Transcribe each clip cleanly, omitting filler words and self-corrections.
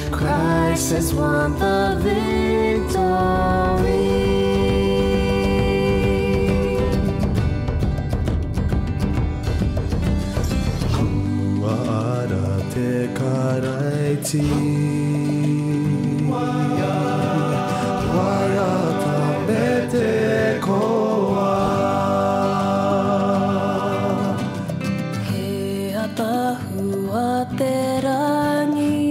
Christ has won the victory. Arate karaiti Wayata bete koa He atahua te rangi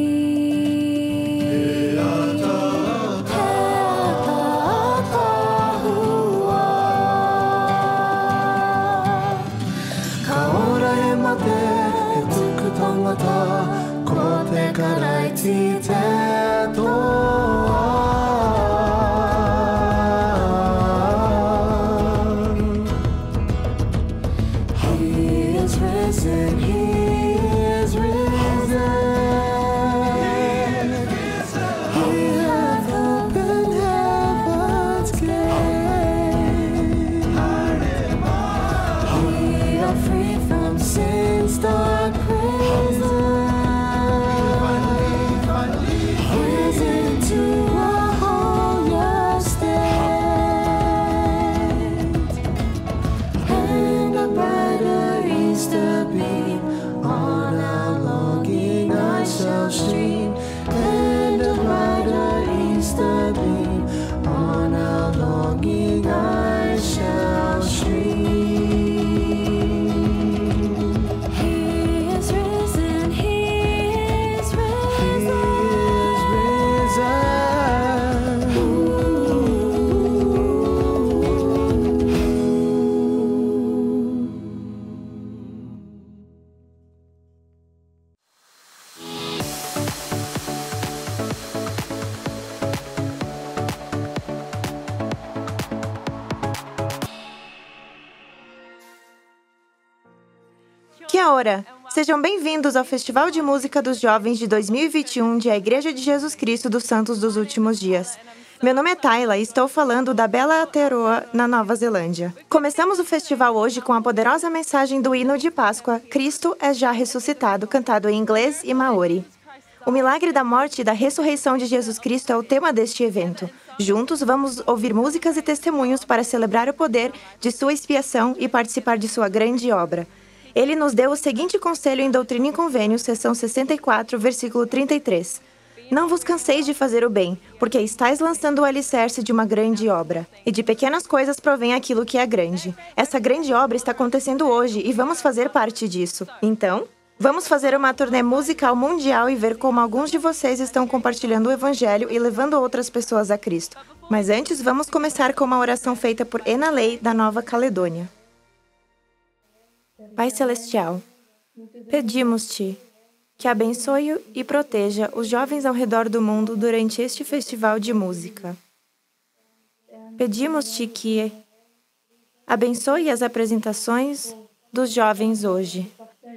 He atahua Ka ora e mate Tangata ko te karaiti te toa He is risen, He is risen He hath opened heaven's gate We are free from sin's dark prison stream and a brighter Easter beam on our longing eyes shall stream. He is risen, He is risen, He is risen. Kia ora! Sejam bem-vindos ao Festival de Música dos Jovens de 2021 de A Igreja de Jesus Cristo dos Santos dos Últimos Dias. Meu nome é Tayla e estou falando da bela Aotearoa, na Nova Zelândia. Começamos o festival hoje com a poderosa mensagem do hino de Páscoa, Cristo é já ressuscitado, cantado em inglês e maori. O milagre da morte e da ressurreição de Jesus Cristo é o tema deste evento. Juntos, vamos ouvir músicas e testemunhos para celebrar o poder de sua expiação e participar de sua grande obra. Ele nos deu o seguinte conselho em Doutrina e Convênios, seção 64, versículo 33. Não vos canseis de fazer o bem, porque estáis lançando o alicerce de uma grande obra. E de pequenas coisas provém aquilo que é grande. Essa grande obra está acontecendo hoje e vamos fazer parte disso. Então, vamos fazer uma turnê musical mundial e ver como alguns de vocês estão compartilhando o Evangelho e levando outras pessoas a Cristo. Mas antes, vamos começar com uma oração feita por Enalei, da Nova Caledônia. Pai Celestial, pedimos-te que abençoe e proteja os jovens ao redor do mundo durante este festival de música. Pedimos-te que abençoe as apresentações dos jovens hoje.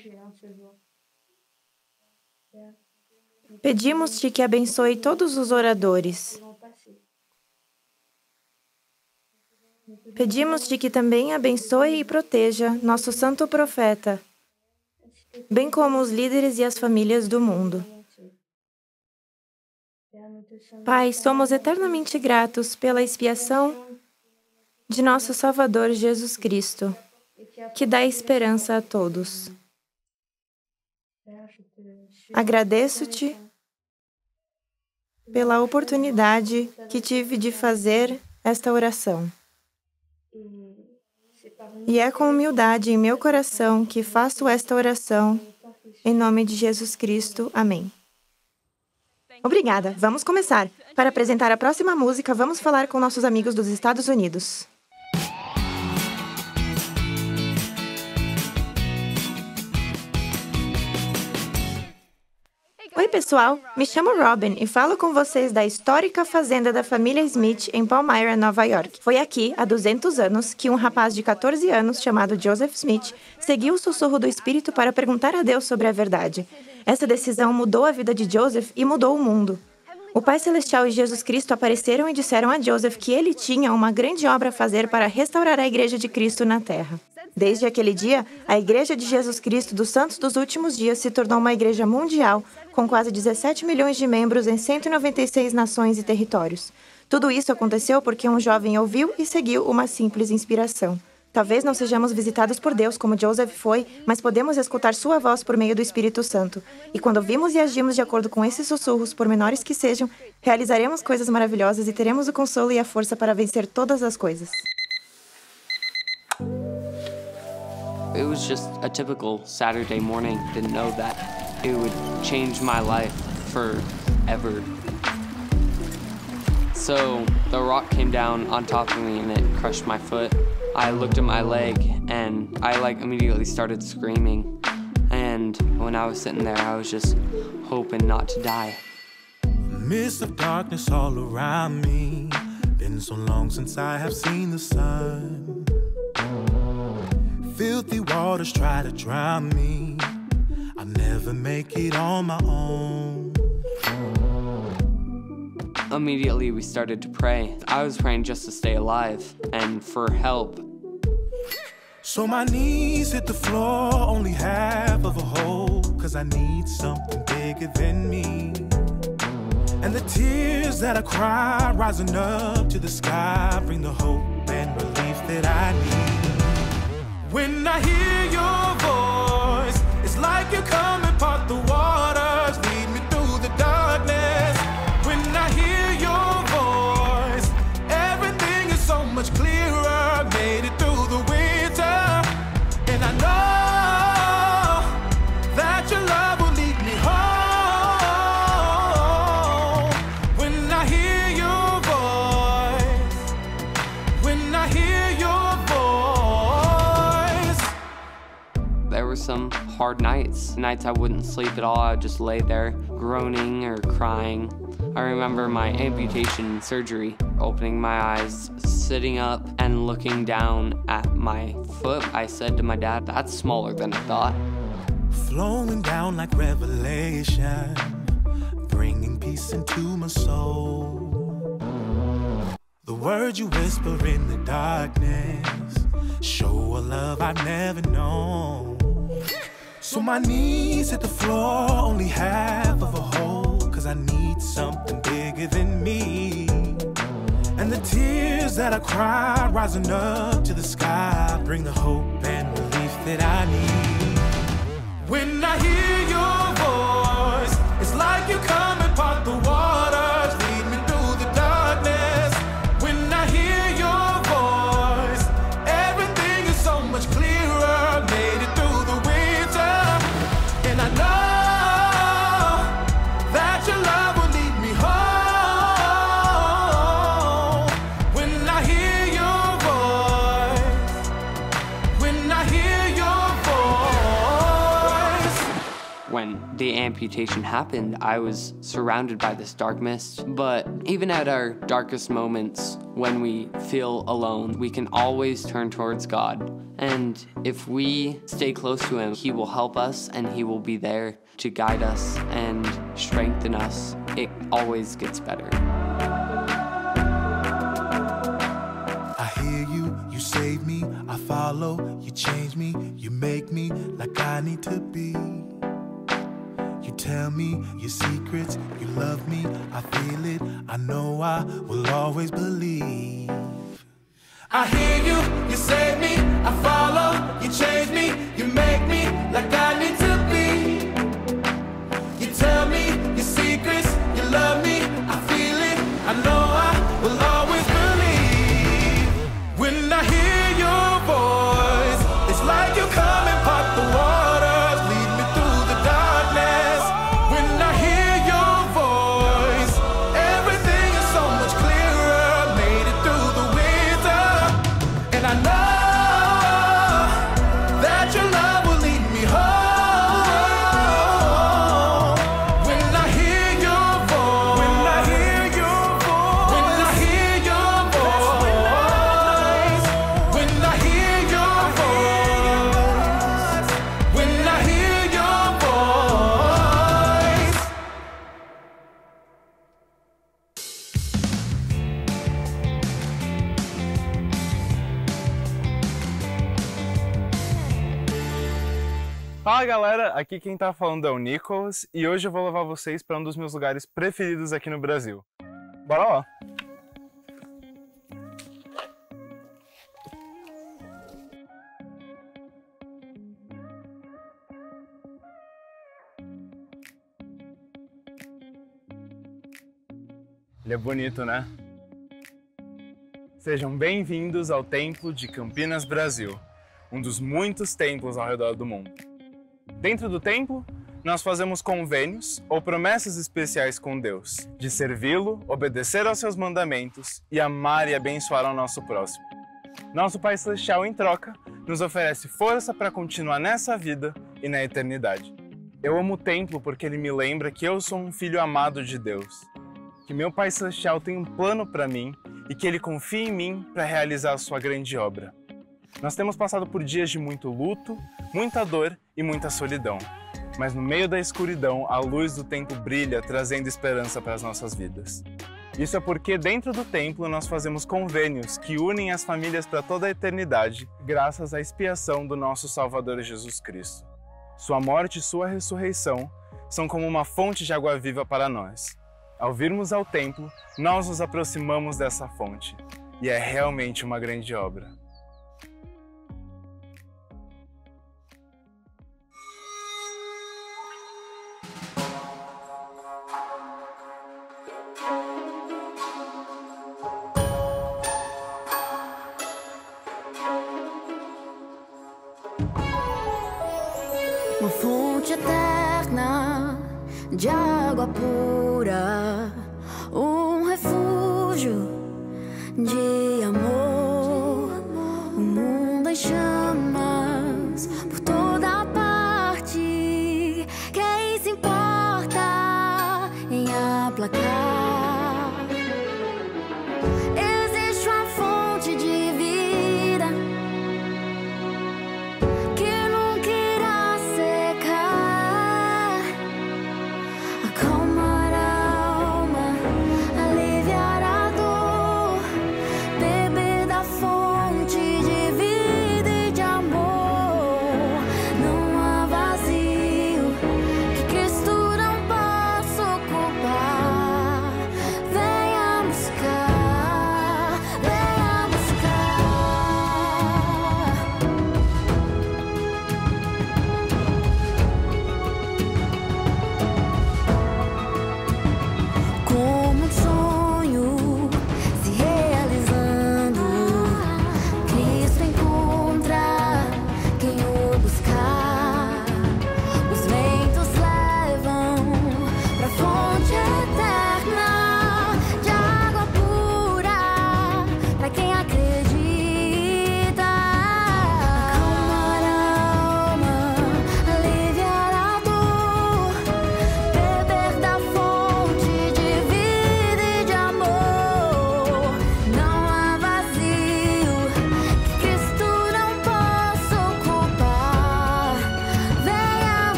Pedimos-te que abençoe todos os oradores. Pedimos-te que também abençoe e proteja nosso santo profeta, bem como os líderes e as famílias do mundo. Pai, somos eternamente gratos pela expiação de nosso Salvador Jesus Cristo, que dá esperança a todos. Agradeço-te pela oportunidade que tive de fazer esta oração. E é com humildade em meu coração que faço esta oração, em nome de Jesus Cristo. Amém. Obrigada. Vamos começar. Para apresentar a próxima música, vamos falar com nossos amigos dos Estados Unidos. Oi, pessoal! Me chamo Robin e falo com vocês da histórica fazenda da família Smith em Palmyra, Nova York. Foi aqui, há 200 anos, que um rapaz de 14 anos, chamado Joseph Smith, seguiu o sussurro do Espírito para perguntar a Deus sobre a verdade. Essa decisão mudou a vida de Joseph e mudou o mundo. O Pai Celestial e Jesus Cristo apareceram e disseram a Joseph que ele tinha uma grande obra a fazer para restaurar a Igreja de Cristo na Terra. Desde aquele dia, a Igreja de Jesus Cristo dos Santos dos Últimos Dias se tornou uma igreja mundial, com quase 17 milhões de membros em 196 nações e territórios. Tudo isso aconteceu porque um jovem ouviu e seguiu uma simples inspiração. Talvez não sejamos visitados por Deus como Joseph foi, mas podemos escutar sua voz por meio do Espírito Santo. E quando ouvimos e agimos de acordo com esses sussurros, por menores que sejam, realizaremos coisas maravilhosas e teremos o consolo e a força para vencer todas as coisas. It was just a typical Saturday morning. Didn't know that it would change my life forever. So the rock came down on top of me and it crushed my foot. I looked at my leg and I immediately started screaming. And when I was sitting there, I was just hoping not to die. Mist of darkness all around me. Been so long since I have seen the sun. Filthy waters try to drown me. I'll never make it on my own. Immediately we started to pray. I was praying just to stay alive and for help. So my knees hit the floor, only half of a hole, 'cause I need something bigger than me. And the tears that I cry, rising up to the sky, bring the hope and relief that I need. When I hear your voice, it's like you come and part the waters, lead me through the darkness. When I hear your voice, everything is so much clearer, made it through the winter. And I know that your love will lead me home. When I hear your voice, when I hear your voice. There were some hard nights I wouldn't sleep at all. I would just lay there groaning or crying. I remember my amputation surgery, opening my eyes, sitting up and looking down at my foot. I said to my dad, "That's smaller than I thought." Flowing down like revelation, bringing peace into my soul. The words you whisper in the darkness show a love I've never known. So my knees hit the floor, only half of a hole, 'cause I need something bigger than me. And the tears that I cry, rising up to the sky, bring the hope and relief that I need. When I hear your voice, it's like you come and part the waters, lead me through the darkness. When I hear your voice, everything is so much clearer, made it through the winter. And I know that your love will lead me home. When I hear your voice, when I hear your voice. When the amputation happened, I was surrounded by this dark mist. But even at our darkest moments, when we feel alone, we can always turn towards God. And if we stay close to Him, He will help us and He will be there to guide us and strengthen us. It always gets better. I hear you, you save me, I follow, you change me, you make me like I need to be. You tell me your secrets, you love me, I feel it, I know I will always believe. I hear you, you save me, I follow, you change me, you make me like I need to be. You tell me your secrets, you love me, I feel it, I know I will always believe. When I hear your voice, it's like you come and part the waters, lead me through the darkness. When I hear your voice, everything is so much clearer, made it through the winter. And I know that your love will lead me home. Fala galera, aqui quem tá falando é o Nicholas e hoje eu vou levar vocês para um dos meus lugares preferidos aqui no Brasil. Bora lá! Ele é bonito, né? Sejam bem-vindos ao Templo de Campinas, Brasil, um dos muitos templos ao redor do mundo. Dentro do templo, nós fazemos convênios ou promessas especiais com Deus, de servi-lo, obedecer aos seus mandamentos e amar e abençoar ao nosso próximo. Nosso Pai Celestial, em troca, nos oferece força para continuar nessa vida e na eternidade. Eu amo o templo porque ele me lembra que eu sou um filho amado de Deus, que meu Pai Celestial tem um plano para mim e que ele confia em mim para realizar a sua grande obra. Nós temos passado por dias de muito luto, muita dor e muita solidão. Mas no meio da escuridão, a luz do templo brilha, trazendo esperança para as nossas vidas. Isso é porque dentro do templo nós fazemos convênios que unem as famílias para toda a eternidade, graças à expiação do nosso Salvador Jesus Cristo. Sua morte e sua ressurreição são como uma fonte de água viva para nós. Ao virmos ao templo, nós nos aproximamos dessa fonte, e é realmente uma grande obra. Uma fonte eterna de água pura, um refúgio de amor, o mundo em chamas por toda parte. Quem se importa em aplacar? Existe uma fonte de vida que nunca irá secar, acalmar a alma, aliviar a dor, beber da fonte de vida e de amor. Não há vazio que Cristo não possa ocupar.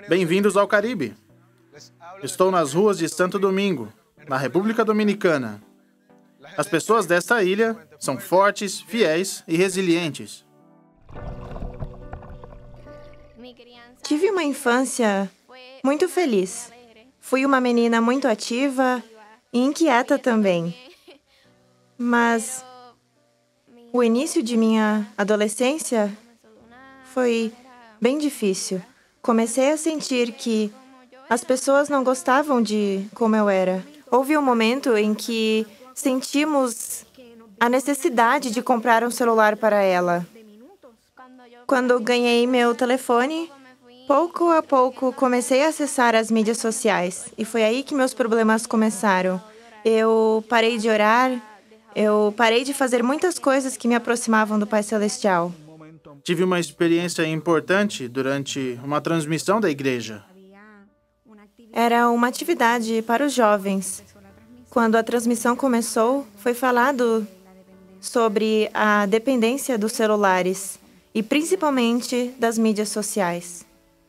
Bem-vindos ao Caribe. Estou nas ruas de Santo Domingo, na República Dominicana. As pessoas desta ilha são fortes, fiéis e resilientes. Tive uma infância muito feliz. Fui uma menina muito ativa e inquieta também. Mas o início de minha adolescência foi bem difícil. Comecei a sentir que as pessoas não gostavam de como eu era. Houve um momento em que sentimos a necessidade de comprar um celular para ela. Quando ganhei meu telefone, pouco a pouco comecei a acessar as mídias sociais. E foi aí que meus problemas começaram. Eu parei de orar, eu parei de fazer muitas coisas que me aproximavam do Pai Celestial. Tive uma experiência importante durante uma transmissão da igreja. Era uma atividade para os jovens. Quando a transmissão começou, foi falado sobre a dependência dos celulares e principalmente das mídias sociais.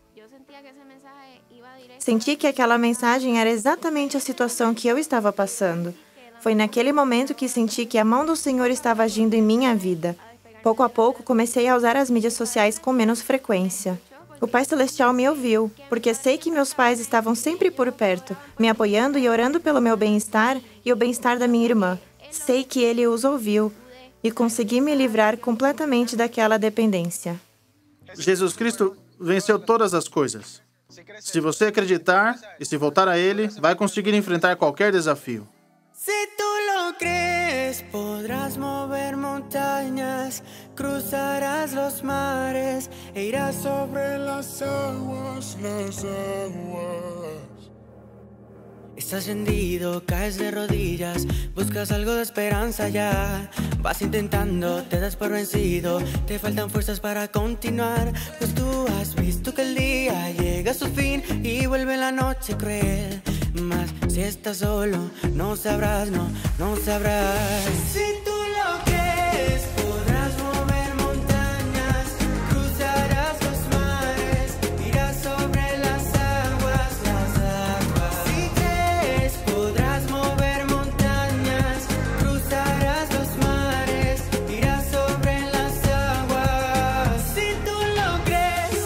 Senti que aquela mensagem era exatamente a situação que eu estava passando. Foi naquele momento que senti que a mão do Senhor estava agindo em minha vida. Pouco a pouco, comecei a usar as mídias sociais com menos frequência. O Pai Celestial me ouviu, porque sei que meus pais estavam sempre por perto, me apoiando e orando pelo meu bem-estar e o bem-estar da minha irmã. Sei que Ele os ouviu e consegui me livrar completamente daquela dependência. Jesus Cristo venceu todas as coisas. Se você acreditar e se voltar a Ele, vai conseguir enfrentar qualquer desafio. Si tú lo crees, podrás mover montañas, cruzarás los mares e irás sobre las aguas, las aguas. Estás rendido, caes de rodillas, buscas algo de esperanza ya. Vas intentando, te das por vencido, te faltan fuerzas para continuar. Pues tú has visto que el día llega a su fin y vuelve la noche cruel. Mas si estás solo, no sabrás, no sabrás. Si tú lo crees, podrás mover montañas, cruzarás los mares, irás sobre las aguas, las aguas. Si crees, podrás mover montañas, cruzarás los mares, irás sobre las aguas. Si tú lo crees.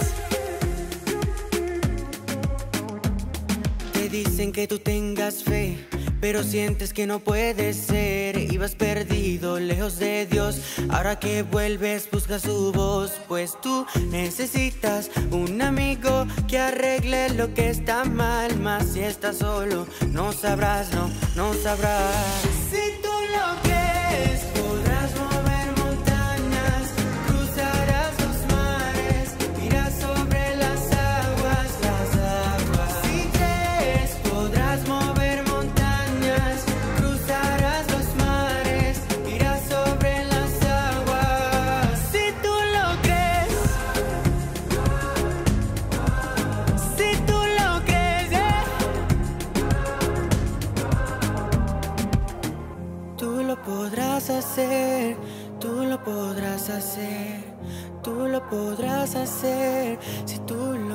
Te dicen que tú tengas fe, pero sientes que no puede ser. Ibas perdido, lejos de Dios. Ahora que vuelves, busca su voz. Pues tú necesitas un amigo que arregle lo que está mal. Mas si estás solo, no sabrás, no sabrás. Si tú lo crees, podrás mover montañas, cruzarás los mares, irás sobre las aguas, las aguas. Si crees, podrás mover montañas, cruzarás los mares, irás sobre las aguas. Si tú lo crees, si tú lo crees, tú lo podrás hacer, tú lo podrás hacer, tú lo podrás hacer, si tú lo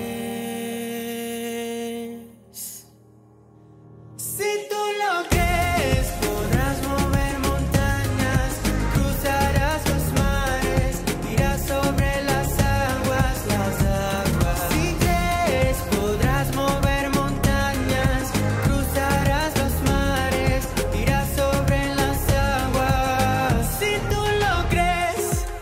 crees. Si tú lo crees, podrás mover montañas, cruzarás los mares, irás sobre las aguas, las aguas. Si crees, podrás mover montañas, cruzarás los mares, irás sobre las aguas. Si tú lo crees.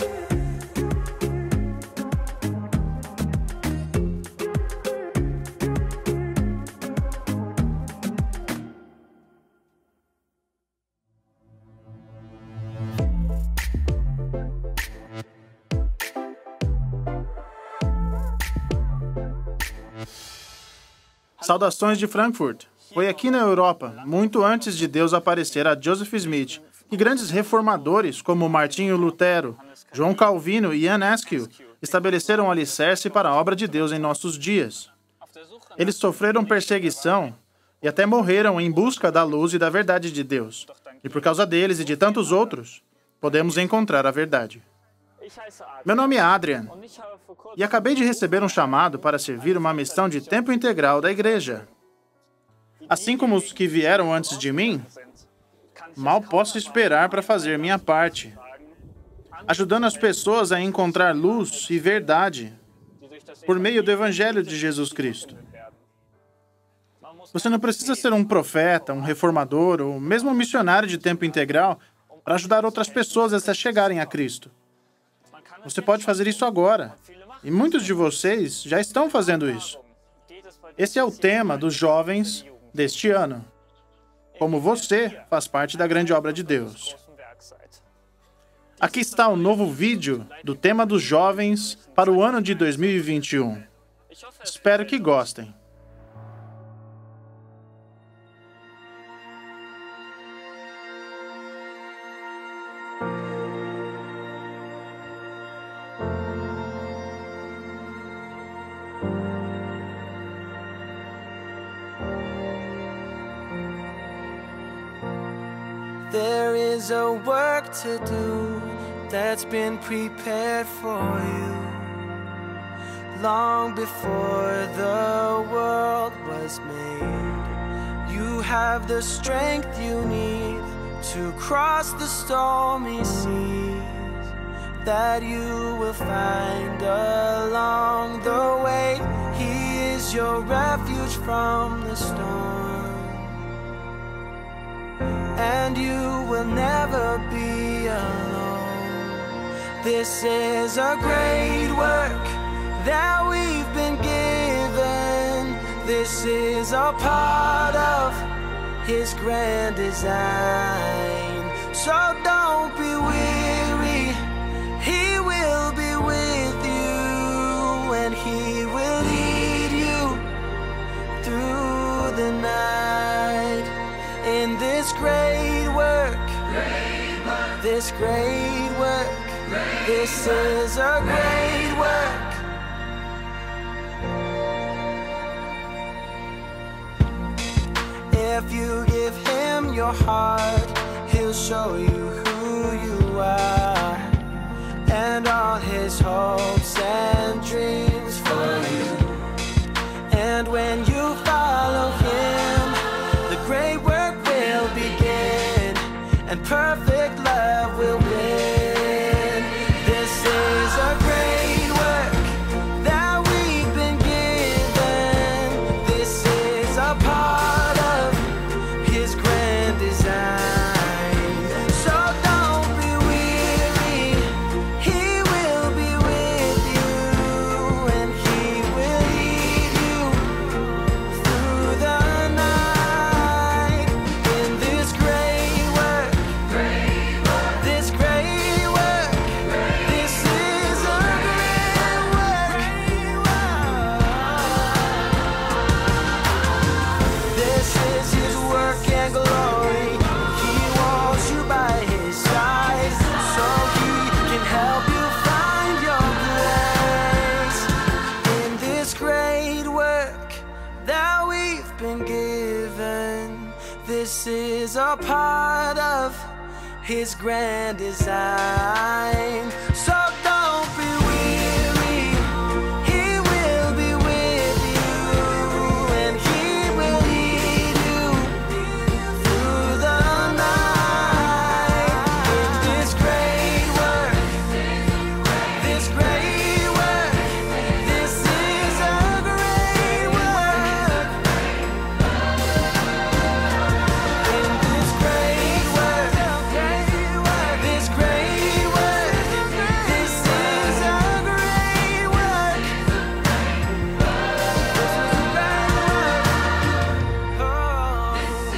Saudações de Frankfurt. Foi aqui na Europa, muito antes de Deus aparecer a Joseph Smith, que grandes reformadores como Martinho Lutero, João Calvino e Ian Askew estabeleceram um alicerce para a obra de Deus em nossos dias. Eles sofreram perseguição e até morreram em busca da luz e da verdade de Deus. E por causa deles e de tantos outros, podemos encontrar a verdade. Meu nome é Adrian e acabei de receber um chamado para servir uma missão de tempo integral da igreja. Assim como os que vieram antes de mim, mal posso esperar para fazer minha parte, ajudando as pessoas a encontrar luz e verdade por meio do Evangelho de Jesus Cristo. Você não precisa ser um profeta, um reformador ou mesmo um missionário de tempo integral para ajudar outras pessoas a se chegarem a Cristo. Você pode fazer isso agora, e muitos de vocês já estão fazendo isso. Esse é o tema dos jovens deste ano. Como você faz parte da grande obra de Deus. Aqui está o novo vídeo do tema dos jovens para o ano de 2021. Espero que gostem. There is a work to do that's been prepared for you long before the world was made. You have the strength you need to cross the stormy seas that you will find along the way. He is your refuge from the storm, and you will never be alone. This is a great work that we've been given. This is a part of His grand design. So don't be weary, He will be with you, and He will lead you through the night. In this great work, this great work, this is a great work. If you give Him your heart, He'll show you who you are, and all His hopes and dreams for you. And when you follow Him, the great work will begin, and perfect love will win. This is a great work that we've been given. This is a part of His grand design. So don't be weary, He will be with you, and He will lead you through the night. In this great work, this great work, this is a great work. This is His work and glory. He wants you by His side, so He can help you find your place. In this great work that we've been given, this is a part of His grand design. So don't be weary, He will be with you, and He will lead you through the night. In this great work, this great work, this is a great work. In this great work, this great work, this is a great work. Oh.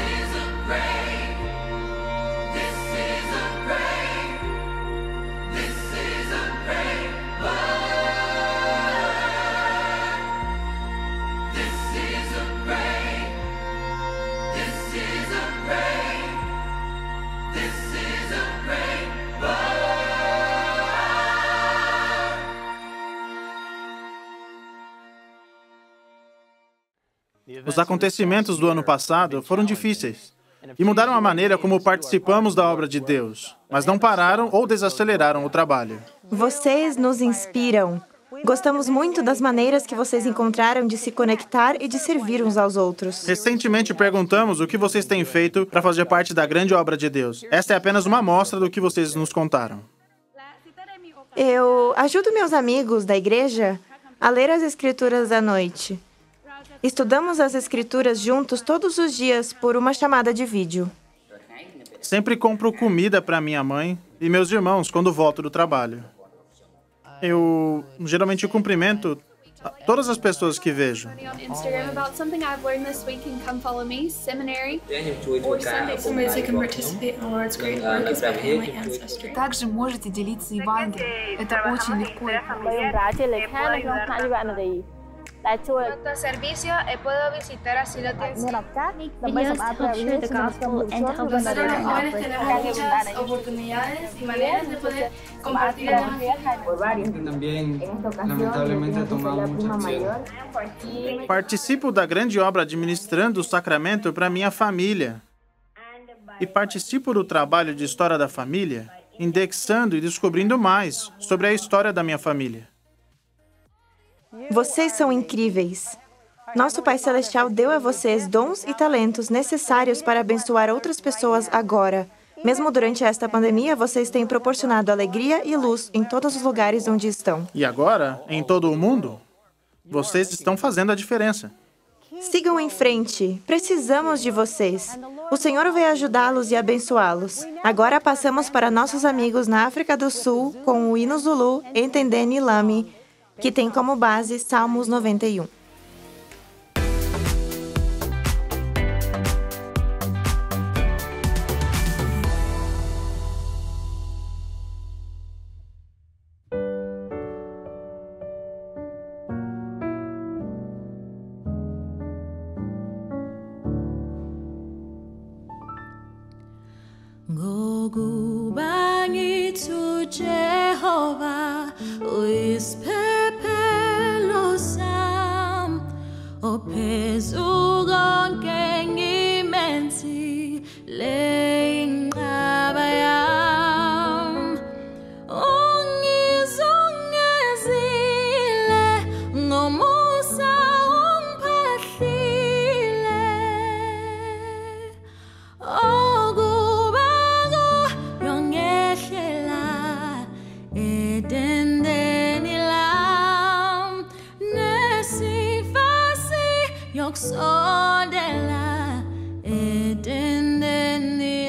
Os acontecimentos do ano passado foram difíceis e mudaram a maneira como participamos da obra de Deus, mas não pararam ou desaceleraram o trabalho. Vocês nos inspiram. Gostamos muito das maneiras que vocês encontraram de se conectar e de servir uns aos outros. Recentemente perguntamos o que vocês têm feito para fazer parte da grande obra de Deus. Esta é apenas uma amostra do que vocês nos contaram. Eu ajudo meus amigos da igreja a ler as Escrituras à noite. Estudamos as Escrituras juntos todos os dias por uma chamada de vídeo. Sempre compro comida para minha mãe e meus irmãos quando volto do trabalho. Eu geralmente cumprimento todas as pessoas que vejo. On Instagram about something I've learned this week and come follow me, seminary or Sunday school. So you can participate in the Lord's great work as my family ancestry. Также можете делиться Евангелием. Это очень легко и просто. Nuestro servicio puedo visitar asilos de Videos help share the gospel and to help us Nosotros los jóvenes tenemos muchas oportunidades y maneras de poder compartir el evangelio. También, lamentablemente, tomamos mucha acción. Participo da grande obra administrando o sacramento para minha família. E participo do trabalho de história da família, indexando e descobrindo mais sobre a história da minha família. Vocês são incríveis. Nosso Pai Celestial deu a vocês dons e talentos necessários para abençoar outras pessoas agora. Mesmo durante esta pandemia, vocês têm proporcionado alegria e luz em todos os lugares onde estão. E agora, em todo o mundo, vocês estão fazendo a diferença. Sigam em frente. Precisamos de vocês. O Senhor vai ajudá-los e abençoá-los. Agora passamos para nossos amigos na África do Sul com o hino Zulu Entendeni Lami, que tem como base Salmos 91. Gogubangitu Jehovah, uisphephelo sam, ophezu konke ngimenzi le inqaba yam. Ungizungezile ngomusa ungiphahlile. Yokusondela edendeni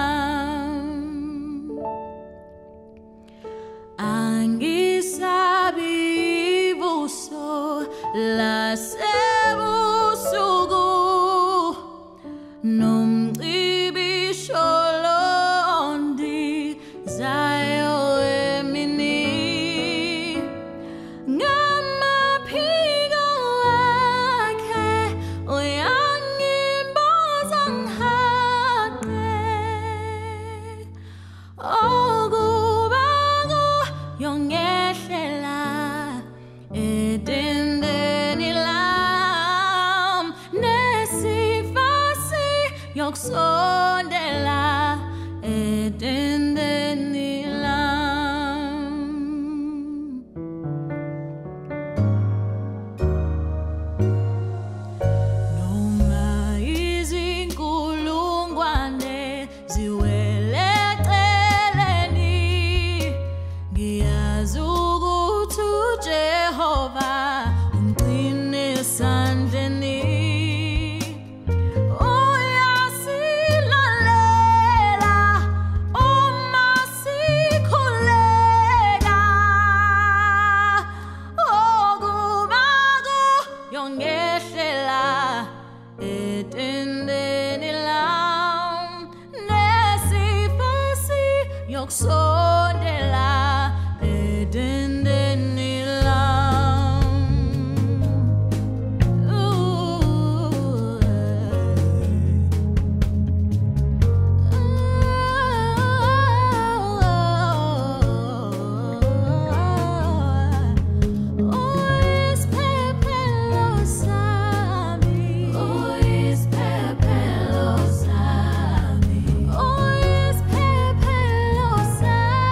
lam, angisabi ibuso lasebusuku nomcibisho londi zayo emini. Yokusondela edendeni lam. Noma izinkulungwane ziwele eceleni, ngiyazi ukuthi uJehova ungcine esandleni. Yokusondela edendeni lam. Sami.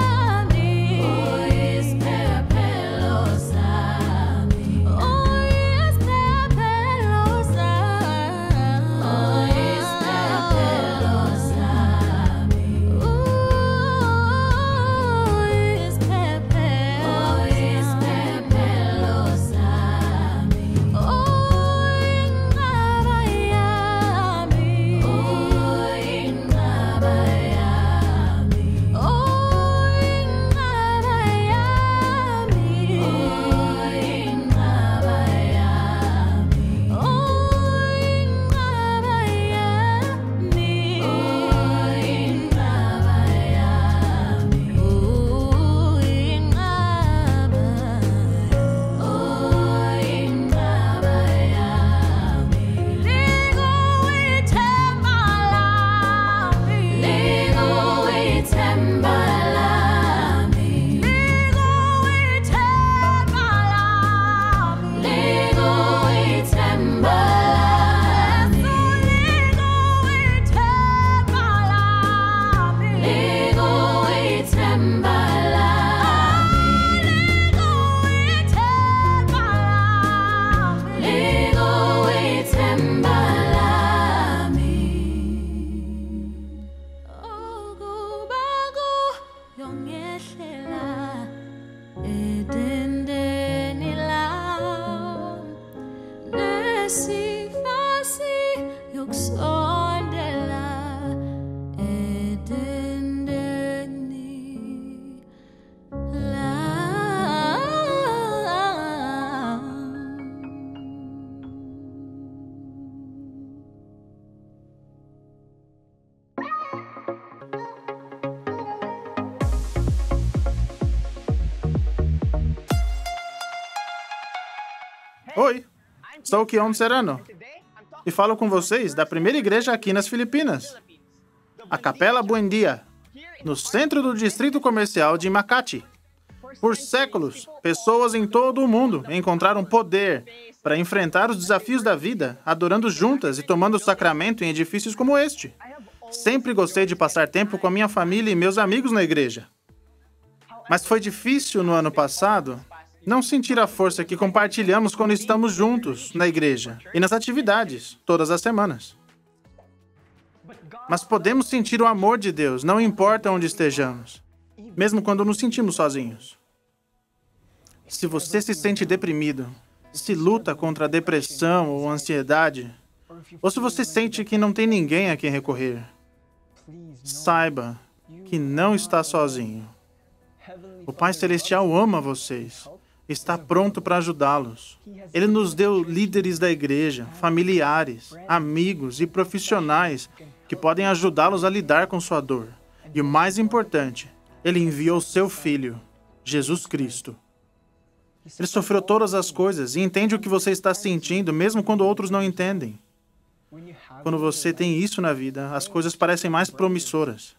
Sou o Kion Serrano e falo com vocês da primeira igreja aqui nas Filipinas, a Capela Buendia, no centro do distrito comercial de Makati. Por séculos, pessoas em todo o mundo encontraram poder para enfrentar os desafios da vida, adorando juntas e tomando o sacramento em edifícios como este. Sempre gostei de passar tempo com a minha família e meus amigos na igreja. Mas foi difícil no ano passado não sentir a força que compartilhamos quando estamos juntos na igreja e nas atividades, todas as semanas. Mas podemos sentir o amor de Deus, não importa onde estejamos, mesmo quando nos sentimos sozinhos. Se você se sente deprimido, se luta contra a depressão ou ansiedade, ou se você sente que não tem ninguém a quem recorrer, saiba que não está sozinho. O Pai Celestial ama vocês. Está pronto para ajudá-los. Ele nos deu líderes da igreja, familiares, amigos e profissionais que podem ajudá-los a lidar com sua dor. E o mais importante, Ele enviou seu Filho, Jesus Cristo. Ele sofreu todas as coisas e entende o que você está sentindo, mesmo quando outros não entendem. Quando você tem isso na vida, as coisas parecem mais promissoras.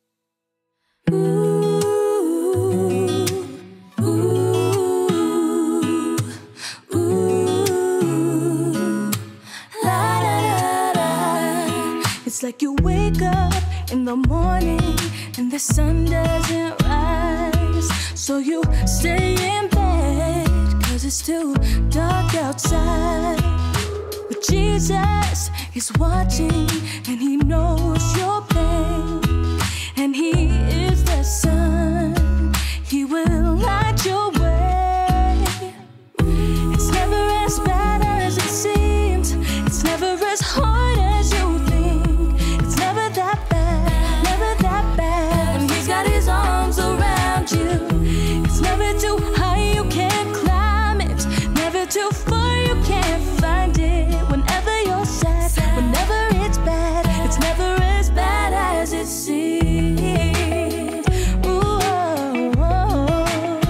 It's like you wake up in the morning and the sun doesn't rise. So you stay in bed 'cause it's too dark outside. But Jesus is watching and He knows your pain. And He is the sun. He will light your way. It's never as bad as it seems. It's never as hard as you think. Never that bad, when He's got His arms around you. It's never too high, you can't climb it. Never too far, you can't find it. Whenever you're sad, whenever it's bad, it's never as bad as it seems. Ooh, oh, oh,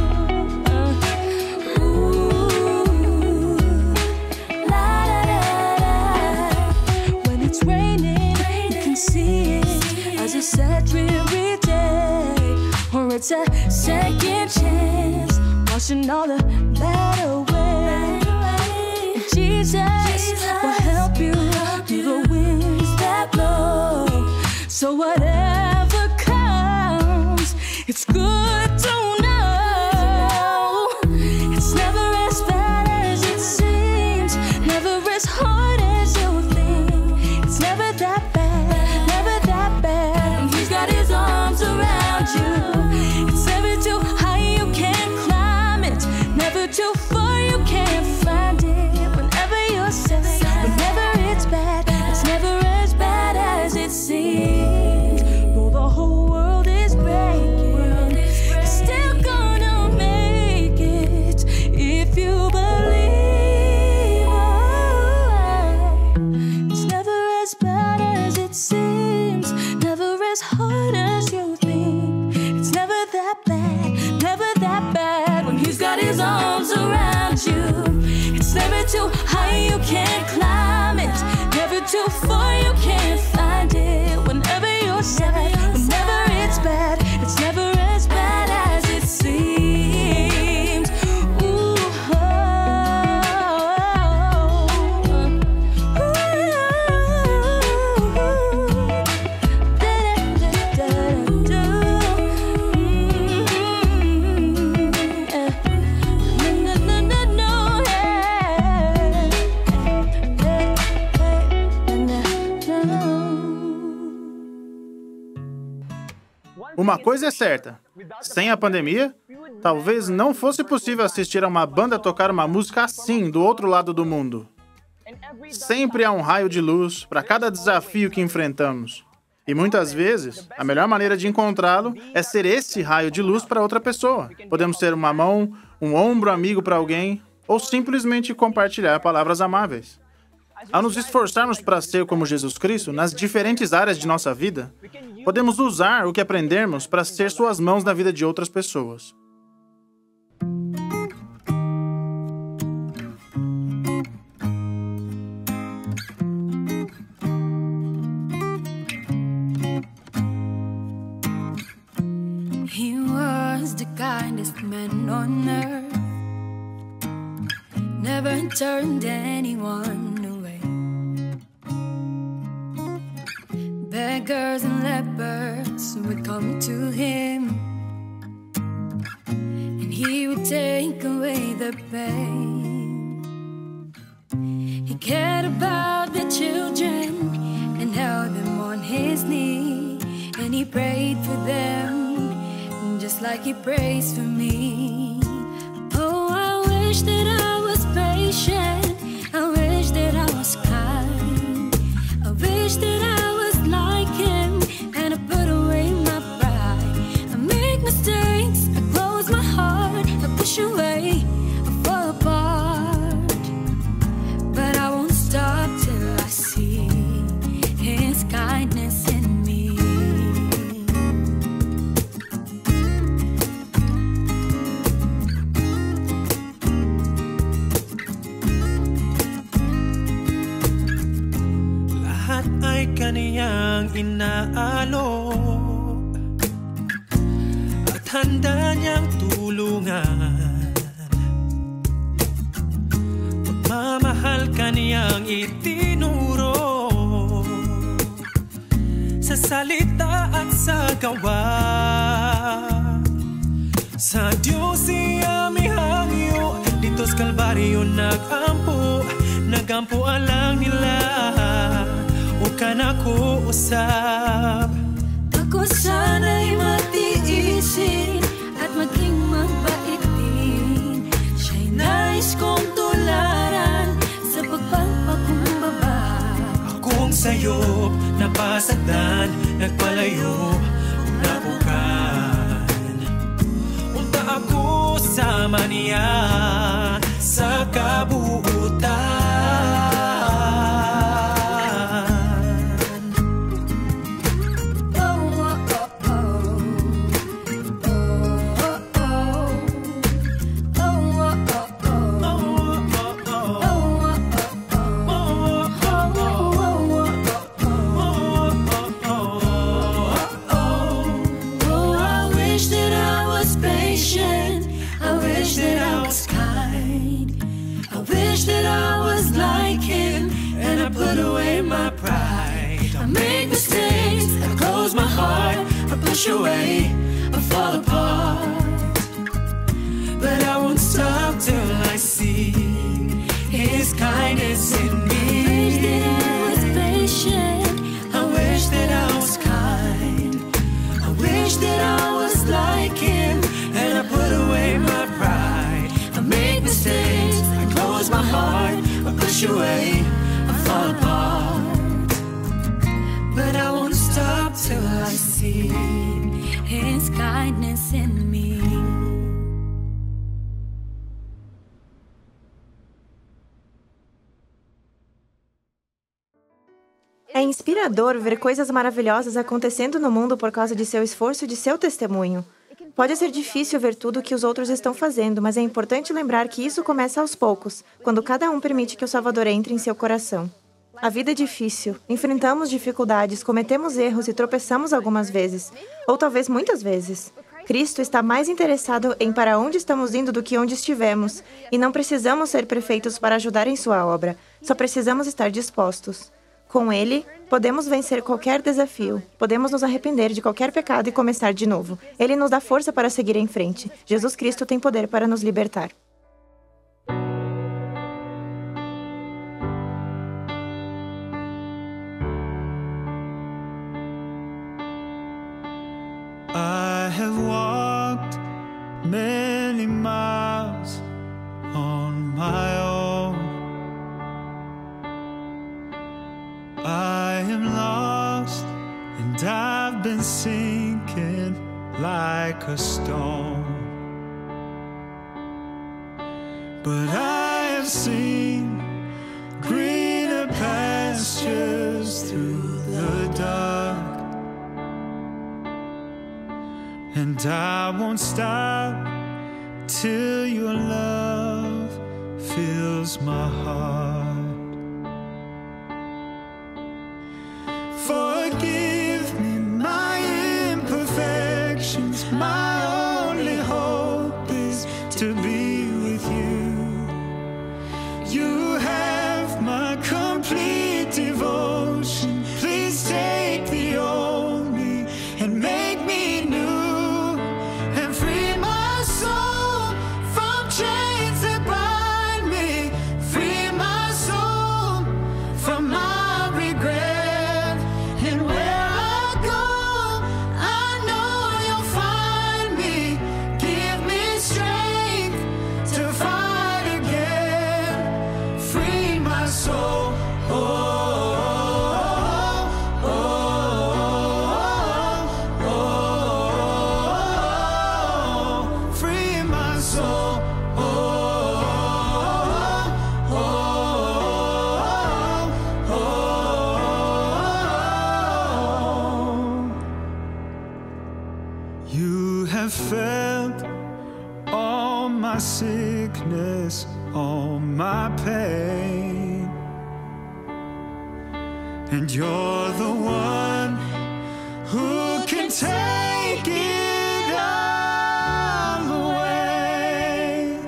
ooh, la da da da. When it's raining, you can see it as a sad, dreary day, or it's a second chance, washing all the bad away. And Jesus will help you through the winds that blow. So whatever comes, it's good to know it's never as bad as it seems, never as hard as you think. It's never that bad, never that bad. And He's got His arms around you. It's never too high, you can't climb it. Never too far, you can't find it. Whenever you're sad, whenever it's bad, it's never as bad as it seems. Though the whole world is breaking, you're still gonna make it if you believe. It's never as bad as it seems, never as hard as you think. It's never that bad, never that bad. When He's got His arms around you, it's never too high, you can't climb it. Never too far, you can't find it. Whenever you're sad, whenever it's bad, it's never as bad as it seems. Ooh, Uma coisa é certa, sem a pandemia, talvez não fosse possível assistir a uma banda tocar uma música assim do outro lado do mundo. Sempre há um raio de luz para cada desafio que enfrentamos. E muitas vezes, a melhor maneira de encontrá-lo é ser esse raio de luz para outra pessoa. Podemos ser uma mão, um ombro amigo para alguém, ou simplesmente compartilhar palavras amáveis. Ao nos esforçarmos para ser como Jesus Cristo nas diferentes áreas de nossa vida, podemos usar o que aprendemos para ser suas mãos na vida de outras pessoas. heaven on earth, never turned anyone away. Beggars and lepers would come to him, and he would take away the pain. He cared about the children and held them on his knee, and he prayed for them just like he prays for me. Oh, I wish that I was patient, I wish that I was kind, I wish that I was like him, and I put away my pride. I make mistakes, I close my heart, I push away, I fall apart, but I won't stop till I see his kindness in me. Lahat ay kaniyang inaalok at handa niyang tulungan. Pagmamahal kaniyang itinuro sa salita at sa gawa. Sa Diyos siya may hangyo, dito sa Kalbaryo nagampo alang nila. Huwag ka na kuusap. Ako sana'y matiisin at maging mabait din. Siya'y nais kong tularan sa pagpapakumbaba. Akong sa'yo napasagdan, nagpalayo, unapukan. Unta ako sama niya sa kabuutan. That I was like him, and I put away my pride. I make mistakes, I close my heart, I push away, I fall apart, but I won't stop till I see his kindness in me. I wish that I was patient, I wish that I was kind, I wish that I was like him, and I put away my pride. I make mistakes, close my heart, I push away, I fall apart, but I won't stop till I see his kindness in me. É inspirador ver coisas maravilhosas acontecendo no mundo por causa de seu esforço e de seu testemunho. Pode ser difícil ver tudo o que os outros estão fazendo, mas é importante lembrar que isso começa aos poucos, quando cada um permite que o Salvador entre em seu coração. A vida é difícil, enfrentamos dificuldades, cometemos erros e tropeçamos algumas vezes, ou talvez muitas vezes. Cristo está mais interessado em para onde estamos indo do que onde estivemos, e não precisamos ser perfeitos para ajudar em sua obra, só precisamos estar dispostos. Com Ele, podemos vencer qualquer desafio, podemos nos arrepender de qualquer pecado e começar de novo. Ele nos dá força para seguir em frente. Jesus Cristo tem poder para nos libertar. I have walked many miles on my own. I am lost and I've been sinking like a stone, but I have seen greener pastures through the dark, and I won't stop till your love fills my heart. Forgive me my imperfections, my only hope is devotion. Please take the old me and make me new, and free my soul from chains that bind me. Free my soul from my regret. And where I go, I know you'll find me. Give me strength to fight again. Free my soul. Free my soul. You have felt all my sickness, all my pain, and you're the one who can take it all away.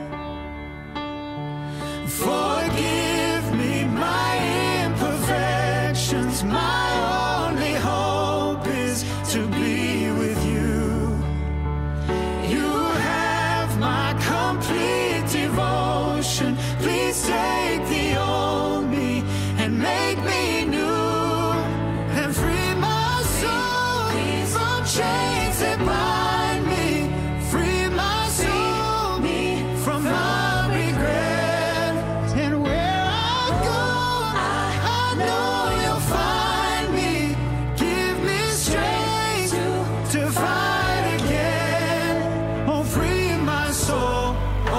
Forgive me my imperfections. My only hope is to be with you. You have my complete devotion. Please take the old me and make me new, and free my soul from chains that bind me. Free my soul from my regret. And where I go, I know you'll find me. Give me strength to fight again. Oh, free my soul.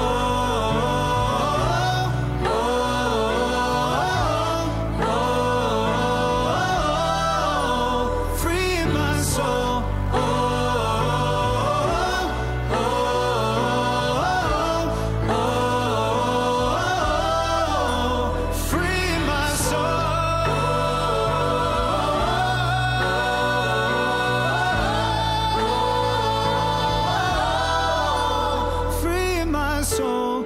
Free my soul. Free my soul. Free my soul.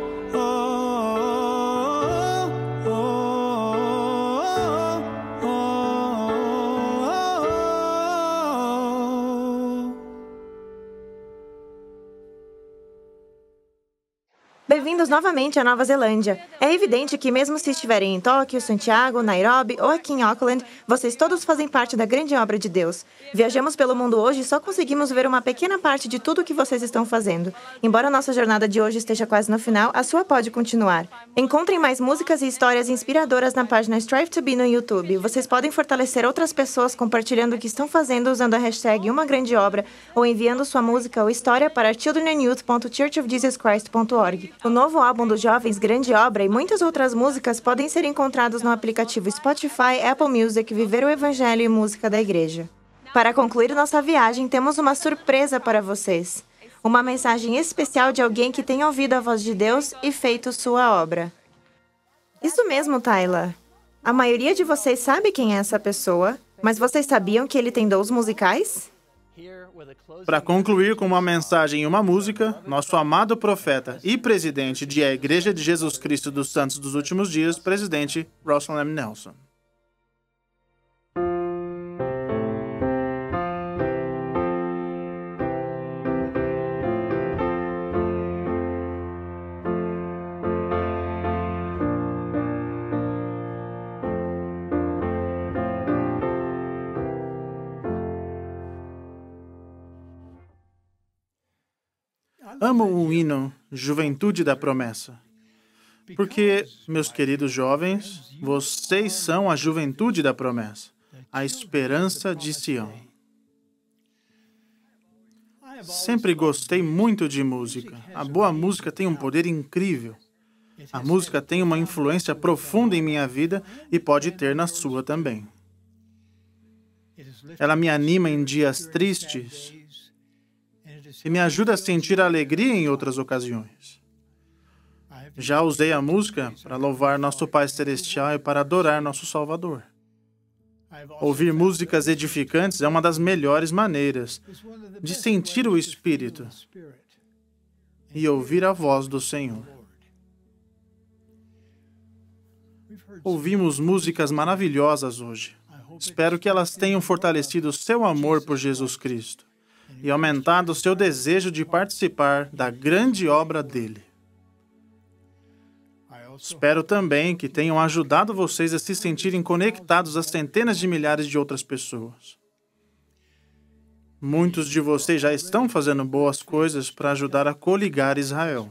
Bem-vindos novamente à Nova Zelândia. É evidente que mesmo se estiverem em Tóquio, Santiago, Nairobi ou aqui em Auckland, vocês todos fazem parte da grande obra de Deus. Viajamos pelo mundo hoje e só conseguimos ver uma pequena parte de tudo o que vocês estão fazendo. Embora a nossa jornada de hoje esteja quase no final, a sua pode continuar. Encontrem mais músicas e histórias inspiradoras na página Strive to Be no YouTube. Vocês podem fortalecer outras pessoas compartilhando o que estão fazendo usando a hashtag Uma Grande Obra ou enviando sua música ou história para childrenandyouth.churchofjesuschrist.org. O novo álbum dos jovens Grande Obra e muitas outras músicas podem ser encontrados no aplicativo Spotify, Apple Music, Viver o Evangelho e Música da Igreja. Para concluir nossa viagem, temos uma surpresa para vocês. Uma mensagem especial de alguém que tem ouvido a voz de Deus e feito sua obra. Isso mesmo, Tyla. A maioria de vocês sabe quem é essa pessoa, mas vocês sabiam que ele tem dons musicais? Para concluir com uma mensagem e uma música, nosso amado profeta e presidente da Igreja de Jesus Cristo dos Santos dos Últimos Dias, presidente Russell M. Nelson. Amo o hino Juventude da Promessa, porque, meus queridos jovens, vocês são a juventude da promessa, a esperança de Sião. Sempre gostei muito de música. A boa música tem um poder incrível. A música tem uma influência profunda em minha vida e pode ter na sua também. Ela me anima em dias tristes e me ajuda a sentir alegria em outras ocasiões. Já usei a música para louvar nosso Pai Celestial e para adorar nosso Salvador. Ouvir músicas edificantes é uma das melhores maneiras de sentir o Espírito e ouvir a voz do Senhor. Ouvimos músicas maravilhosas hoje. Espero que elas tenham fortalecido seu amor por Jesus Cristo e aumentado seu desejo de participar da grande obra dele. Espero também que tenham ajudado vocês a se sentirem conectados a centenas de milhares de outras pessoas. Muitos de vocês já estão fazendo boas coisas para ajudar a coligar Israel.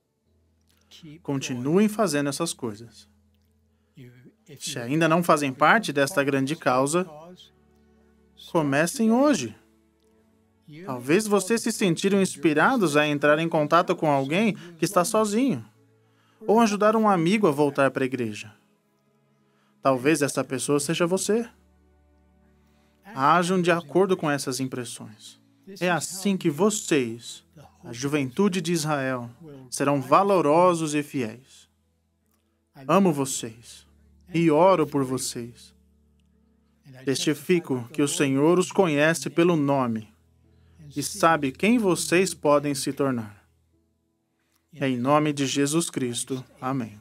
Continuem fazendo essas coisas. Se ainda não fazem parte desta grande causa, comecem hoje. Talvez vocês se sentiram inspirados a entrar em contato com alguém que está sozinho, ou ajudar um amigo a voltar para a igreja. Talvez essa pessoa seja você. Ajam de acordo com essas impressões. É assim que vocês, a juventude de Israel, serão valorosos e fiéis. Amo vocês e oro por vocês. Testifico que o Senhor os conhece pelo nome e sabe quem vocês podem se tornar. Em nome de Jesus Cristo. Amém.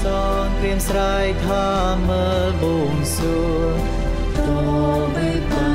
Srai tha mơ buồn xưa tô với